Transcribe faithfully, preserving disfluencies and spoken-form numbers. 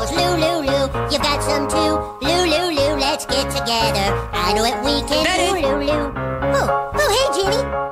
Cause Lululu, you've got some too. Lululu, let's get together. I know what we can do, Lulu. Oh, oh, hey, Jenny.